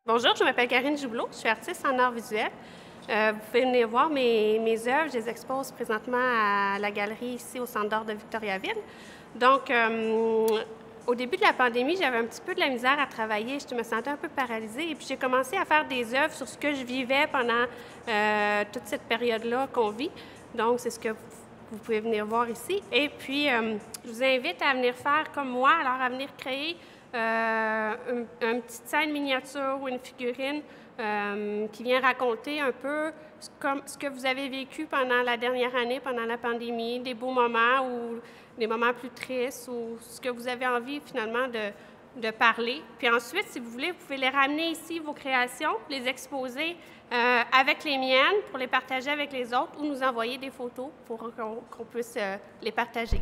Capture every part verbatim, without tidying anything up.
Bonjour, je m'appelle Karine Joublot, je suis artiste en art visuel. Euh, vous pouvez venir voir mes, mes œuvres, je les expose présentement à la galerie ici au Centre d'art de Victoriaville. Donc, euh, au début de la pandémie, j'avais un petit peu de la misère à travailler, je me sentais un peu paralysée et puis j'ai commencé à faire des œuvres sur ce que je vivais pendant euh, toute cette période-là qu'on vit. Donc, c'est ce que vous pouvez venir voir ici. Et puis, euh, je vous invite à venir faire comme moi, alors à venir créer Euh, une, une petite scène miniature ou une figurine euh, qui vient raconter un peu ce, comme, ce que vous avez vécu pendant la dernière année, pendant la pandémie, des beaux moments ou des moments plus tristes ou ce que vous avez envie finalement de, de parler. Puis ensuite, si vous voulez, vous pouvez les ramener ici, vos créations, les exposer euh, avec les miennes pour les partager avec les autres ou nous envoyer des photos pour qu'on qu'on puisse euh, les partager.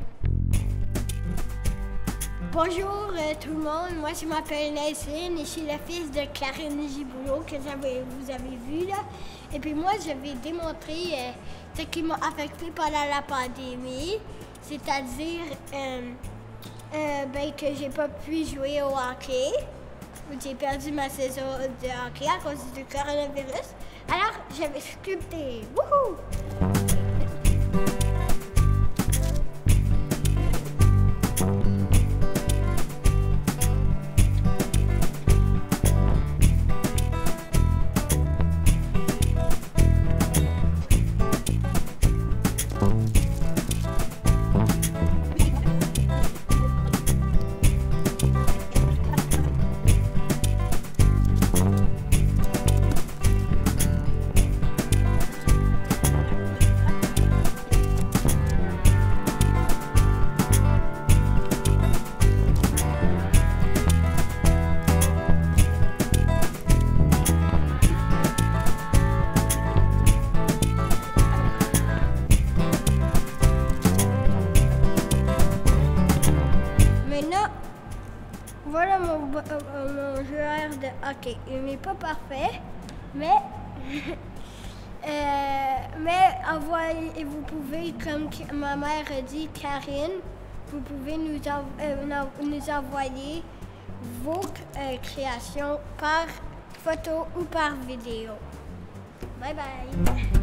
Bonjour euh, tout le monde, moi je m'appelle Nelson et je suis la fils de Karine Joublot que vous avez vu là. Et puis moi je vais démontrer euh, ce qui m'a affecté pendant la pandémie, c'est-à-dire euh, euh, ben, que j'ai pas pu jouer au hockey. J'ai perdu ma saison de hockey à cause du coronavirus. Alors je vais sculpter. Wouhou! Voilà mon, euh, mon joueur de hockey. Il n'est pas parfait, mais, euh, mais envoyez, vous pouvez, comme ma mère a dit, Karine, vous pouvez nous, env euh, nous envoyer vos euh, créations par photo ou par vidéo. Bye bye!